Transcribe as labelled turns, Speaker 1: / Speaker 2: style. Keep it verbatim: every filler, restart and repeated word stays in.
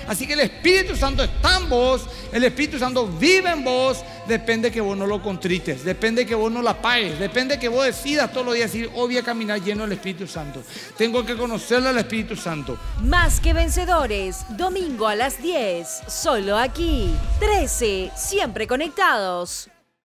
Speaker 1: Así que el Espíritu Santo está en vos, el Espíritu Santo vive en vos. Depende que vos no lo contrites, depende que vos no la pagues, depende que vos decidas todos los días decir, hoy voy a caminar lleno del Espíritu Santo. Tengo que conocerle al Espíritu Santo.
Speaker 2: Más que Vencedores, domingo a las diez, solo aquí. trece, siempre conectados.